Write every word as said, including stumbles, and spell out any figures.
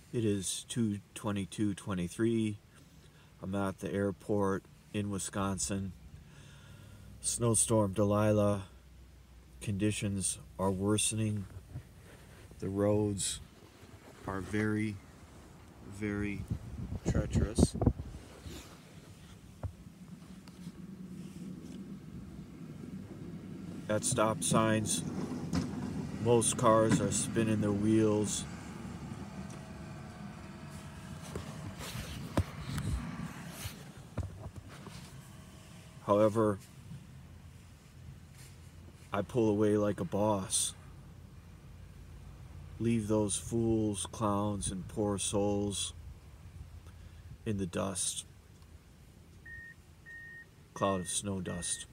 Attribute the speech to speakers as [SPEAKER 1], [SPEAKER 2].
[SPEAKER 1] It is two twenty-two twenty-three. I'm at the airport in Wisconsin. Snowstorm Delilah. Conditions are worsening. The roads are very, very treacherous. At stop signs, most cars are spinning their wheels. However, I pull away like a boss. Leave those fools, clowns, and poor souls in the dust. Cloud of snow dust.